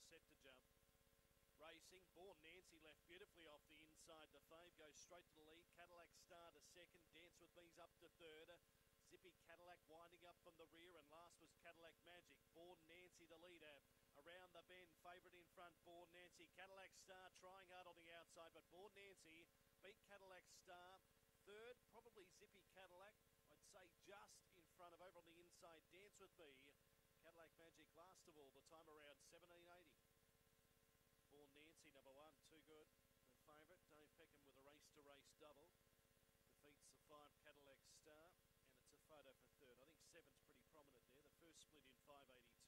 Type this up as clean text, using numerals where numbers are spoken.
set to jump. Racing, Born Nancy left beautifully off the inside. The Fave goes straight to the lead. Cadillac Star to second. Dance With Me's up to third. Zippy Cadillac winding up from the rear, and last was Cadillac Magic. Born Nancy the leader. Around the bend, favourite in front, Born Nancy. Cadillac Star trying hard on the outside, but Born Nancy beat Cadillac Star. Third, probably Zippy Cadillac. I'd say just in front of, over on the inside, Dance With Me. Cadillac Magic last of all, the time around 17.80. Born Nancy, number one, too good. The favourite, Dave Peckham with a race-to-race double. Defeats the 5 Cadillac Star, and it's a photo for third. I think 7's pretty prominent there. The first split in 5.83.